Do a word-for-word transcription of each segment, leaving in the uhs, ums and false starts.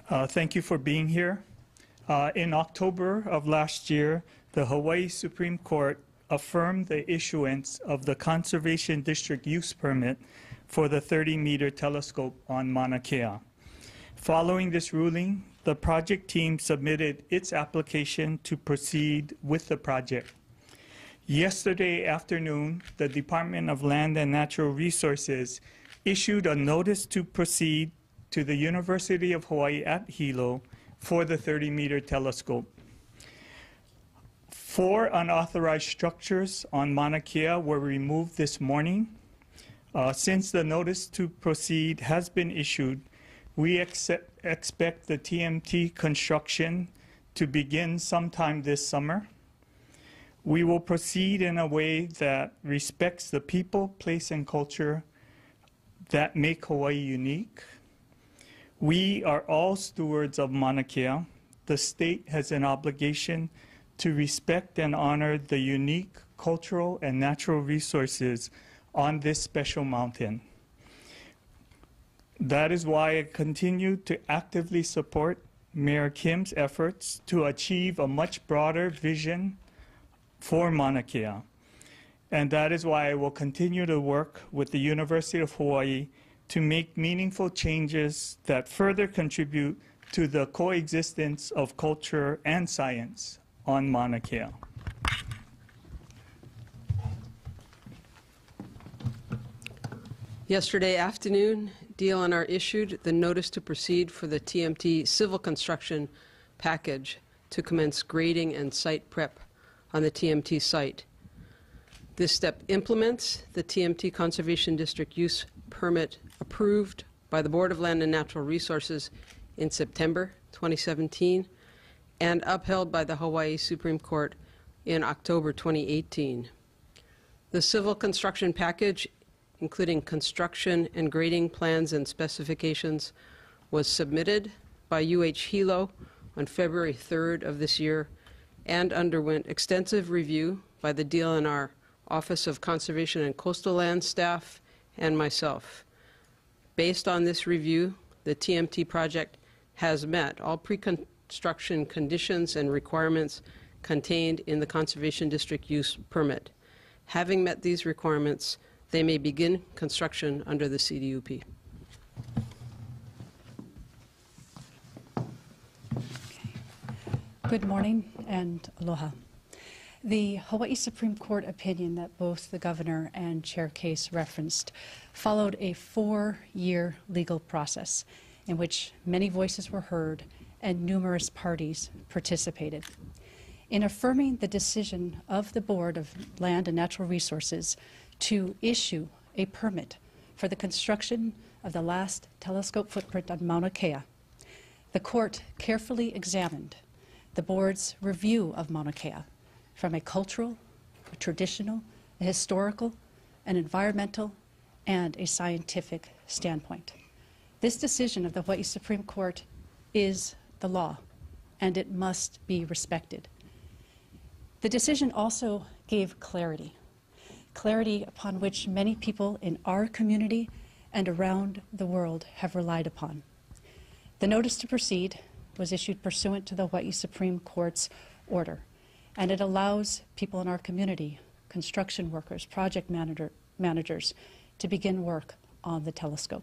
Uh, thank you for being here. Uh, in October of last year, the Hawaii Supreme Court affirmed the issuance of the Conservation District Use Permit for the thirty meter telescope on Mauna Kea. Following this ruling, the project team submitted its application to proceed with the project. Yesterday afternoon, the Department of Land and Natural Resources issued a notice to proceed to the University of Hawaii at Hilo for the thirty meter telescope. Four unauthorized structures on Mauna Kea were removed this morning. Uh, since the notice to proceed has been issued, we accept, expect the T M T construction to begin sometime this summer. We will proceed in a way that respects the people, place, and culture that make Hawaii unique. We are all stewards of Mauna Kea. The state has an obligation to respect and honor the unique cultural and natural resources on this special mountain. That is why I continue to actively support Mayor Kim's efforts to achieve a much broader vision for Mauna Kea. And that is why I will continue to work with the University of Hawaii to make meaningful changes that further contribute to the coexistence of culture and science on Mauna Kea. Yesterday afternoon, D L N R issued the notice to proceed for the T M T civil construction package to commence grading and site prep on the T M T site. This step implements the T M T Conservation District Use Permit approved by the Board of Land and Natural Resources in September twenty seventeen and upheld by the Hawaii Supreme Court in October twenty eighteen. The civil construction package, including construction and grading plans and specifications, was submitted by U H Hilo on February third of this year and underwent extensive review by the D L N R Office of Conservation and Coastal Land staff and myself. Based on this review, the T M T project has met all pre-construction conditions and requirements contained in the Conservation District Use Permit. Having met these requirements, they may begin construction under the C D U P. Good morning and aloha. The Hawaii Supreme Court opinion that both the Governor and Chair Case referenced followed a four-year legal process in which many voices were heard and numerous parties participated. In affirming the decision of the Board of Land and Natural Resources to issue a permit for the construction of the last telescope footprint on Mauna Kea, the court carefully examined the board's review of Mauna Kea from a cultural, a traditional, a historical, an environmental, and a scientific standpoint. This decision of the Hawaii Supreme Court is the law, and it must be respected. The decision also gave clarity, clarity upon which many people in our community and around the world have relied upon. The notice to proceed was issued pursuant to the Hawaii Supreme Court's order, and it allows people in our community, construction workers, project manager, managers, to begin work on the telescope.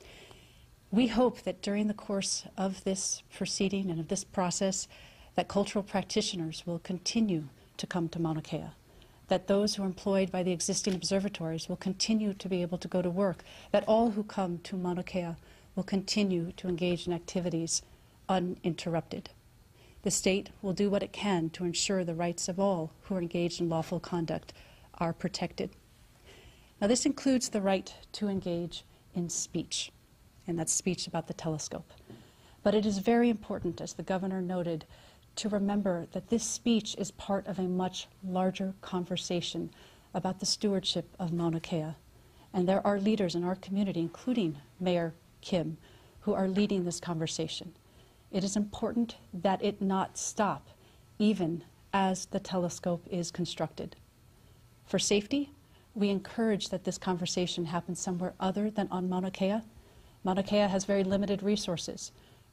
We hope that during the course of this proceeding and of this process, that cultural practitioners will continue to come to Mauna Kea, that those who are employed by the existing observatories will continue to be able to go to work, that all who come to Mauna Kea will continue to engage in activities uninterrupted. The state will do what it can to ensure the rights of all who are engaged in lawful conduct are protected. Now, this includes the right to engage in speech, and that's speech about the telescope. But it is very important, as the Governor noted, to remember that this speech is part of a much larger conversation about the stewardship of Mauna Kea. And there are leaders in our community, including Mayor Kim, who are leading this conversation. It is important that it not stop, even as the telescope is constructed. For safety, we encourage that this conversation happen somewhere other than on Mauna Kea. Mauna Kea has very limited resources.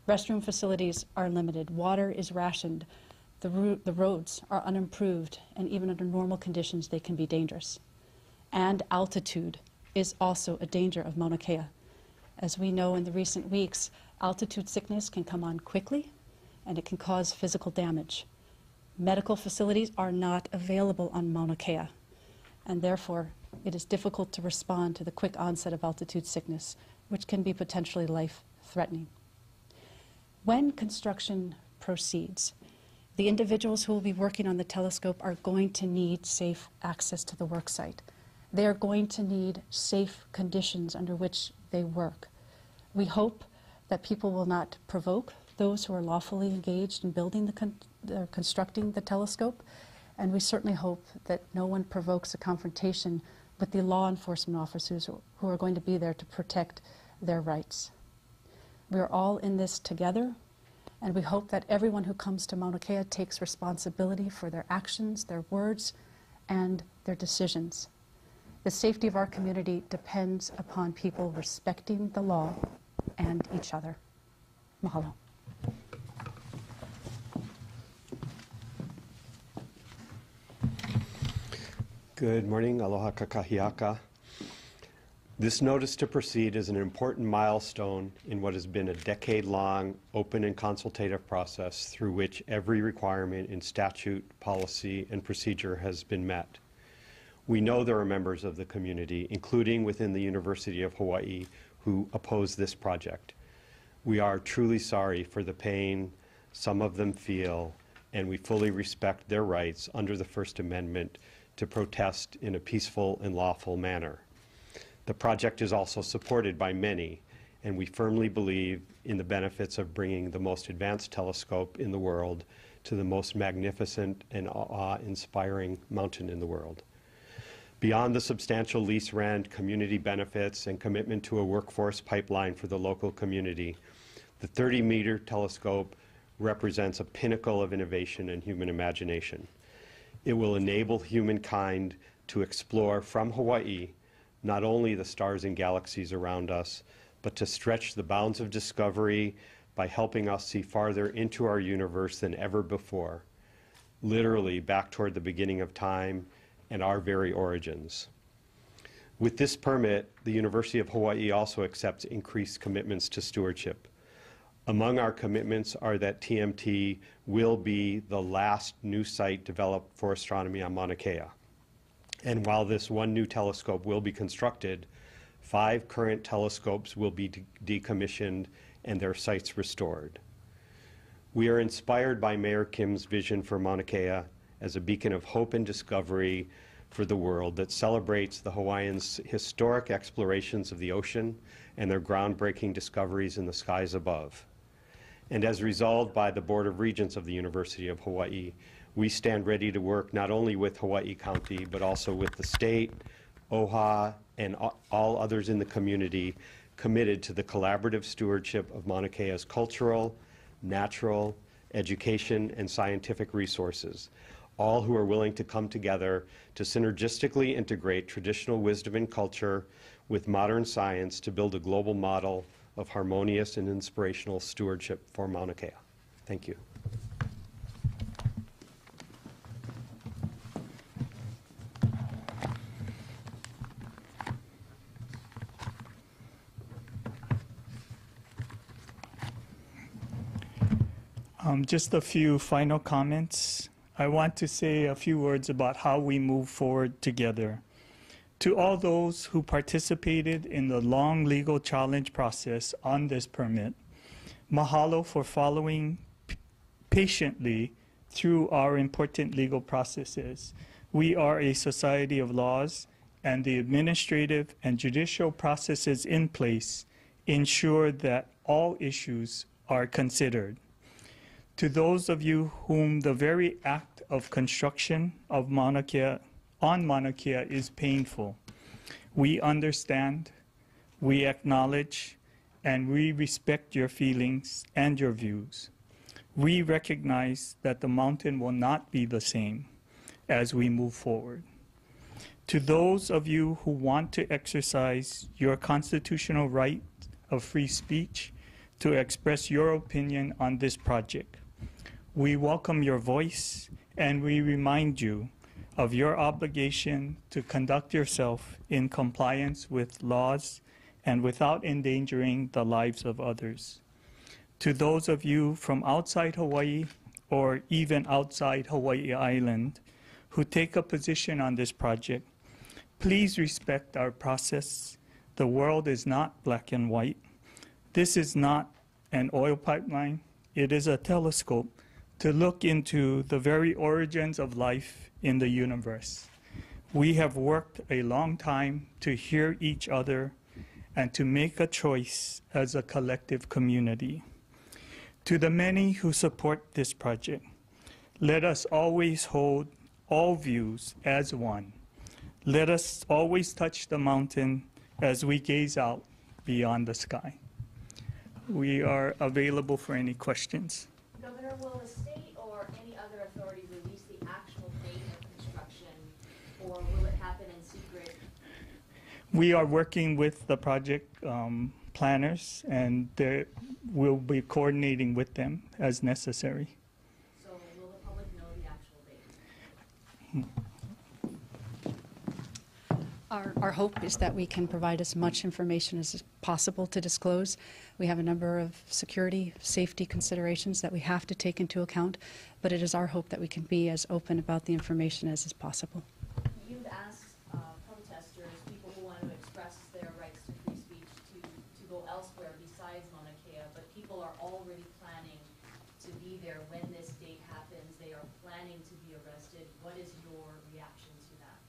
Restroom facilities are limited. Water is rationed. The, ro the roads are unimproved, and even under normal conditions, they can be dangerous. And altitude is also a danger of Mauna Kea. As we know in the recent weeks, altitude sickness can come on quickly, and it can cause physical damage. Medical facilities are not available on Mauna Kea, and therefore it is difficult to respond to the quick onset of altitude sickness, which can be potentially life-threatening. When construction proceeds, the individuals who will be working on the telescope are going to need safe access to the work site. They are going to need safe conditions under which they work. We hope that people will not provoke those who are lawfully engaged in building the con uh, constructing the telescope, and we certainly hope that no one provokes a confrontation with the law enforcement officers who, who are going to be there to protect their rights. We are all in this together, and we hope that everyone who comes to Mauna Kea takes responsibility for their actions, their words, and their decisions. The safety of our community depends upon people respecting the law and each other. Mahalo. Good morning, aloha kakahiaka. This notice to proceed is an important milestone in what has been a decade-long open and consultative process through which every requirement in statute, policy, and procedure has been met. We know there are members of the community, including within the University of Hawaii, who oppose this project. We are truly sorry for the pain some of them feel, and we fully respect their rights under the First Amendment to protest in a peaceful and lawful manner. The project is also supported by many, and we firmly believe in the benefits of bringing the most advanced telescope in the world to the most magnificent and awe-inspiring mountain in the world. Beyond the substantial lease rent, community benefits, and commitment to a workforce pipeline for the local community, the thirty meter telescope represents a pinnacle of innovation and human imagination. It will enable humankind to explore from Hawaii not only the stars and galaxies around us, but to stretch the bounds of discovery by helping us see farther into our universe than ever before, literally back toward the beginning of time and our very origins. With this permit, the University of Hawaii also accepts increased commitments to stewardship. Among our commitments are that T M T will be the last new site developed for astronomy on Mauna Kea. And while this one new telescope will be constructed, five current telescopes will be de decommissioned and their sites restored. We are inspired by Mayor Kim's vision for Mauna Kea as a beacon of hope and discovery for the world that celebrates the Hawaiians' historic explorations of the ocean and their groundbreaking discoveries in the skies above. And as resolved by the Board of Regents of the University of Hawaii, we stand ready to work not only with Hawaii County, but also with the state, O H A, and all others in the community committed to the collaborative stewardship of Mauna Kea's cultural, natural, education, and scientific resources, all who are willing to come together to synergistically integrate traditional wisdom and culture with modern science to build a global model of harmonious and inspirational stewardship for Mauna Kea. Thank you. Um, just a few final comments. I want to say a few words about how we move forward together. To all those who participated in the long legal challenge process on this permit, mahalo for following patiently through our important legal processes. We are a society of laws, and the administrative and judicial processes in place ensure that all issues are considered. To those of you whom the very act of construction of Mauna Kea, on Mauna Kea is painful, we understand, we acknowledge, and we respect your feelings and your views. We recognize that the mountain will not be the same as we move forward. To those of you who want to exercise your constitutional right of free speech to express your opinion on this project. We welcome your voice, and we remind you of your obligation to conduct yourself in compliance with laws and without endangering the lives of others. To those of you from outside Hawaii or even outside Hawaii Island who take a position on this project, please respect our process. The world is not black and white. This is not an oil pipeline. It is a telescope to look into the very origins of life in the universe. We have worked a long time to hear each other and to make a choice as a collective community. To the many who support this project, let us always hold all views as one. Let us always touch the mountain as we gaze out beyond the sky. We are available for any questions. Governor, will the state or any other authority release the actual date of construction, or will it happen in secret? We are working with the project um, planners, and they- we'll be coordinating with them as necessary. So will the public know the actual date? Our, our hope is that we can provide as much information as possible to disclose. We have a number of security, safety considerations that we have to take into account, but it is our hope that we can be as open about the information as is possible. You've asked uh, protesters, people who want to express their rights to free speech, to, to go elsewhere besides Mauna Kea, but people are already planning to be there when this date happens. They are planning to be arrested. What is your reaction to that?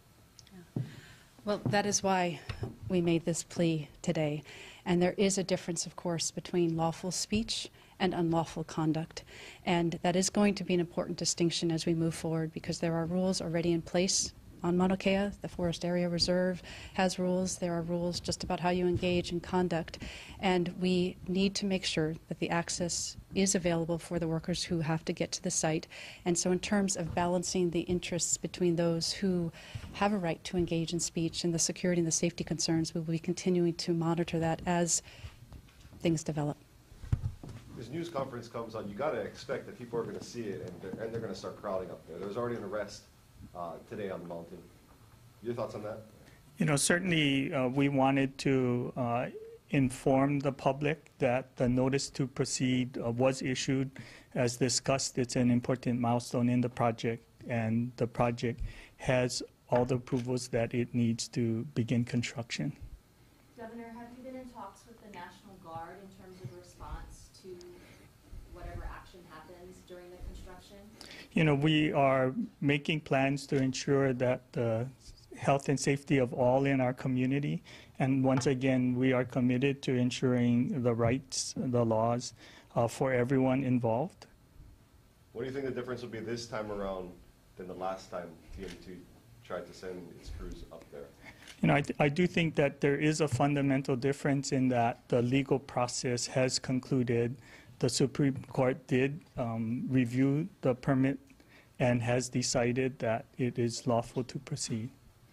Well, that is why we made this plea today. And there is a difference, of course, between lawful speech and unlawful conduct. And that is going to be an important distinction as we move forward, because there are rules already in place on Mauna Kea. The Forest Area Reserve has rules. There are rules just about how you engage in conduct. And we need to make sure that the access is available for the workers who have to get to the site. And so in terms of balancing the interests between those who have a right to engage in speech and the security and the safety concerns, we will be continuing to monitor that as things develop. This news conference comes on, you got to expect that people are going to see it, and they're, and they're going to start crowding up there. There was already an arrest uh, today on the mountain. Your thoughts on that? You know, certainly uh, we wanted to uh, inform the public that the notice to proceed uh, was issued. As discussed, it's an important milestone in the project, and the project has all the approvals that it needs to begin construction. Governor, have you been in talks with the National Guard in terms of response to whatever action happens during the construction? You know, we are making plans to ensure that the health and safety of all in our community. And once again, we are committed to ensuring the rights, the laws uh, for everyone involved. What do you think the difference will be this time around than the last time T M T tried to send its crews up there? You know, I, th- I do think that there is a fundamental difference in that the legal process has concluded. The Supreme Court did um, review the permit and has decided that it is lawful to proceed.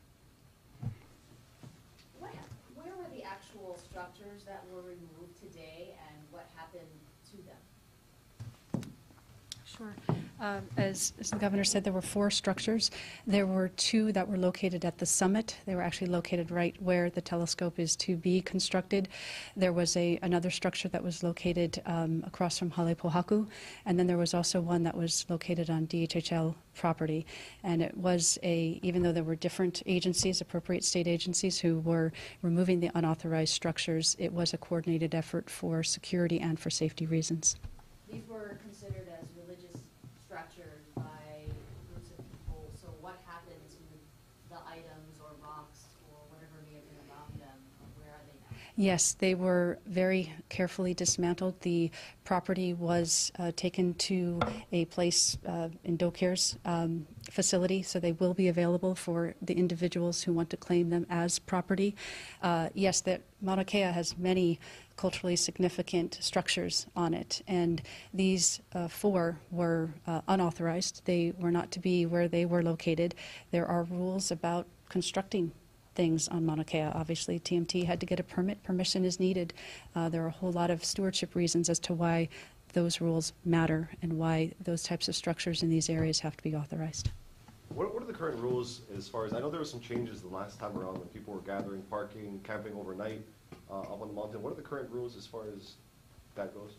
What, where were the actual structures that were removed today, and what happened to them? Sure. Uh, as, as the governor said, there were four structures. There were two that were located at the summit. They were actually located right where the telescope is to be constructed. There was a another structure that was located um, across from Hale Pohaku, and then there was also one that was located on D H H L property. And it was a, even though there were different agencies, appropriate state agencies, who were removing the unauthorized structures, it was a coordinated effort for security and for safety reasons. These were considered as religious structures by groups of people, so what happened to the items or rocks or whatever may have been around them? Where are they now? Yes, they were very carefully dismantled. The property was uh, taken to a place uh, in Docare's um, facility, so they will be available for the individuals who want to claim them as property. Uh, yes, that Mauna Kea has many culturally significant structures on it, and these uh, four were uh, unauthorized. They were not to be where they were located. There are rules about constructing things on Mauna Kea. Obviously, T M T had to get a permit. Permission is needed. Uh, there are a whole lot of stewardship reasons as to why those rules matter and why those types of structures in these areas have to be authorized. What, what are the current rules as far as, I know there were some changes the last time around when people were gathering, parking, camping overnight uh, up on the mountain. What are the current rules as far as that goes?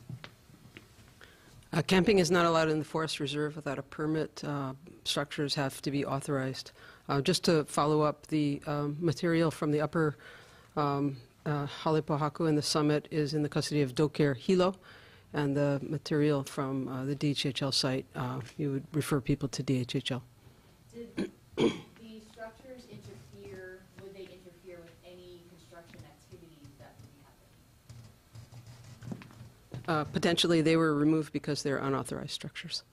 Uh, Camping is not allowed in the forest reserve without a permit. Uh, Structures have to be authorized. Uh, Just to follow up, the um, material from the upper um, uh, Halepohaku and the summit is in the custody of Docare Hilo, and the material from uh, the D H H L site, uh, you would refer people to D H H L. Did the structures interfere, would they interfere with any construction activities that would be happening? Uh, Potentially, they were removed because they're unauthorized structures.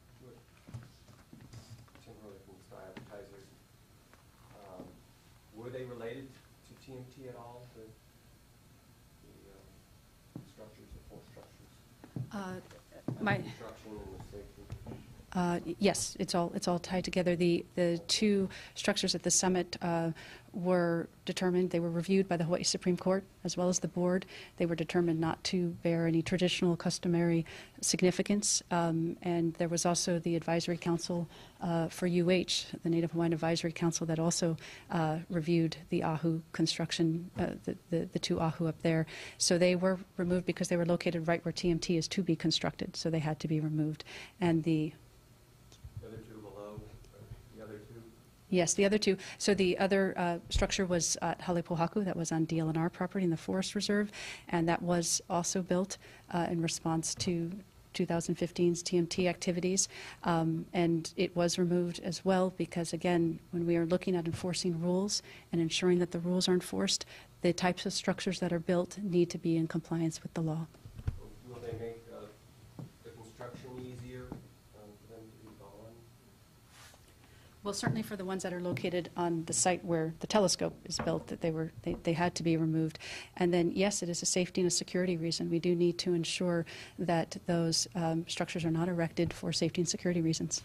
Timberlake from Sky Advertisers. Um, Were they related to T M T at all, the, the uh, structures, the four structures? Uh, And my, the construction and the safety? Uh, Yes, it's all, it's all tied together. The, the two structures at the summit uh, were determined, they were reviewed by the Hawaii Supreme Court as well as the board. They were determined not to bear any traditional customary significance. Um, and there was also the Advisory Council uh, for U H, the Native Hawaiian Advisory Council, that also uh, reviewed the Ahu construction, uh, the, the, the two Ahu up there. So they were removed because they were located right where T M T is to be constructed, so they had to be removed. And the The other two below, or the other two? Yes, the other two. So the other uh, structure was at Halepohaku, that was on D L N R property in the Forest Reserve, and that was also built uh, in response to twenty fifteen's T M T activities. Um, and it was removed as well because, again, when we are looking at enforcing rules and ensuring that the rules are enforced, the types of structures that are built need to be in compliance with the law. Will they make uh, the construction easier um, for them to be gone? Well, certainly for the ones that are located on the site where the telescope is built, that they were, they, they had to be removed. And then, yes, it is a safety and a security reason. We do need to ensure that those um, structures are not erected for safety and security reasons.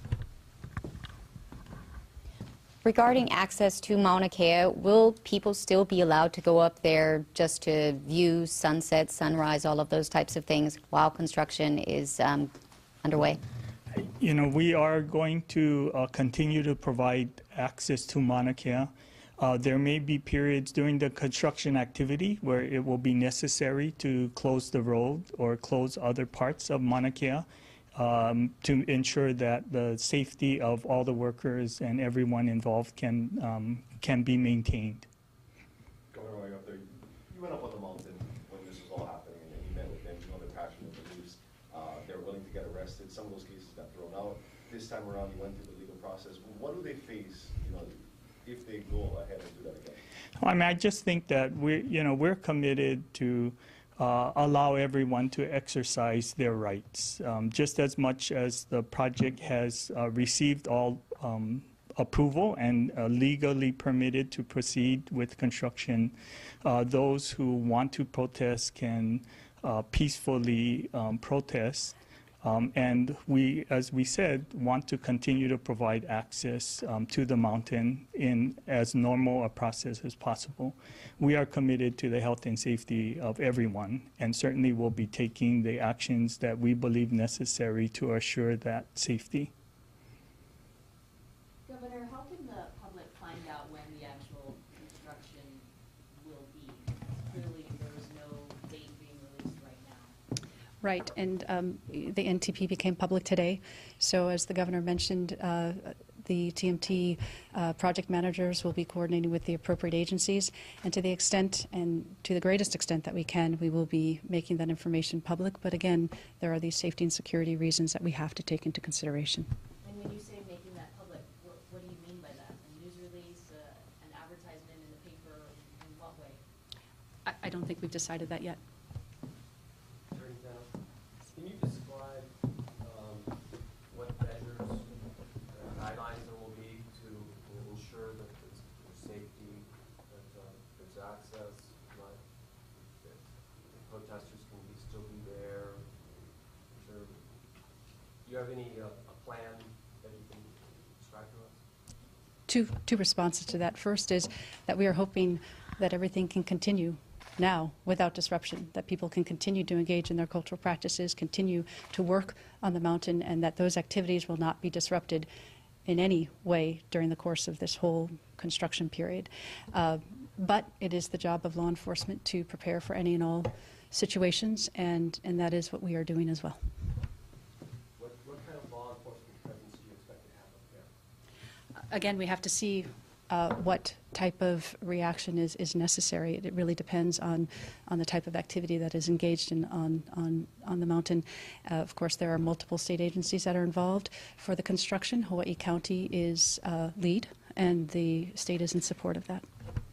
Regarding access to Mauna Kea, will people still be allowed to go up there just to view sunset, sunrise, all of those types of things while construction is um, underway? You know, we are going to uh, continue to provide access to Mauna Kea. Uh, there may be periods during the construction activity where it will be necessary to close the road or close other parts of Mauna Kea um, to ensure that the safety of all the workers and everyone involved can, um, can be maintained. Governor, while you're up there, you went up on the mountain when this was all happening, and you met with them, you know their passion and beliefs. Uh, they're willing to get arrested. Some of those cases got thrown out. This time around, you went through the legal process. What do they face, you know, if they go ahead and do that again? I mean, I just think that we, you know, we're committed to uh, allow everyone to exercise their rights, um, just as much as the project has uh, received all um, approval and uh, legally permitted to proceed with construction. Uh, those who want to protest can uh, peacefully um, protest. Um, and we, as we said, want to continue to provide access um, to the mountain in as normal a process as possible. We are committed to the health and safety of everyone, and certainly will be taking the actions that we believe necessary to assure that safety. Governor, how can the public find out when the actual construction will be? Clearly, there was no date being released right now. Right, and um, the N T P became public today. So as the governor mentioned, uh, the T M T uh, project managers will be coordinating with the appropriate agencies, and to the extent and to the greatest extent that we can, we will be making that information public. But again, there are these safety and security reasons that we have to take into consideration. And when you say making that public, what, what do you mean by that? A news release, uh, an advertisement in the paper, in what way? I, I don't think we've decided that yet. Attorney General, can you describe um, what measures, uh, guidelines there will be to you know, ensure that there's, there's safety, that uh, there's access, right? That the protesters can be, still be there? Is there, do you have any uh, a plan that you can describe to us? two, two responses to that. First is that we are hoping that everything can continue now without disruption, that people can continue to engage in their cultural practices, continue to work on the mountain, and that those activities will not be disrupted in any way during the course of this whole construction period. Uh, but it is the job of law enforcement to prepare for any and all situations, and, and that is what we are doing as well. What, what kind of law enforcement presence do you expect to have up there? Again, we have to see uh, what type of reaction is, is necessary. It, it really depends on, on the type of activity that is engaged in on, on, on the mountain. Uh, of course, there are multiple state agencies that are involved for the construction. Hawaii County is uh, lead, and the state is in support of that.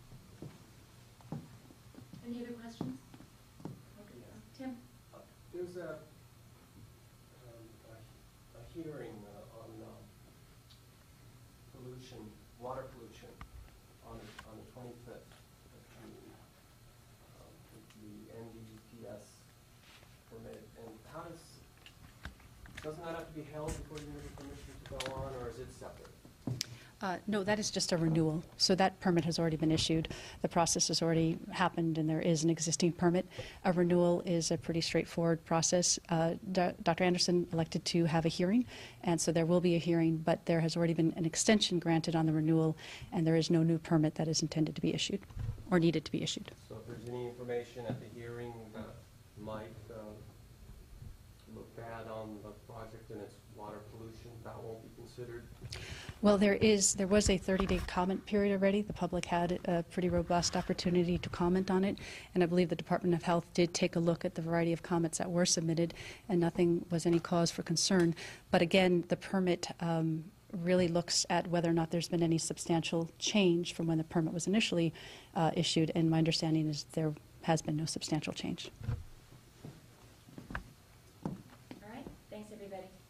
Any other questions? Okay, Tim? Uh, There's a, um, a, a hearing uh, on uh, pollution, water pollution, on the, on the twenty-fifth of June, um, with the N D E P S permit. And how does, doesn't that have to be held before you give permission to go on, or is it separate? Uh, no, that is just a renewal. So that permit has already been issued. The process has already happened, and there is an existing permit. A renewal is a pretty straightforward process. Uh, Doctor Anderson elected to have a hearing, and so there will be a hearing, but there has already been an extension granted on the renewal, and there is no new permit that is intended to be issued or needed to be issued. So if there's any information at the hearing that might uh, look bad on the project and its water pollution, that won't be considered? Well, there is, there was a thirty-day comment period already. The public had a pretty robust opportunity to comment on it, and I believe the Department of Health did take a look at the variety of comments that were submitted, and nothing was any cause for concern. But again, the permit um, really looks at whether or not there's been any substantial change from when the permit was initially uh, issued, and my understanding is there has been no substantial change. All right, thanks, everybody.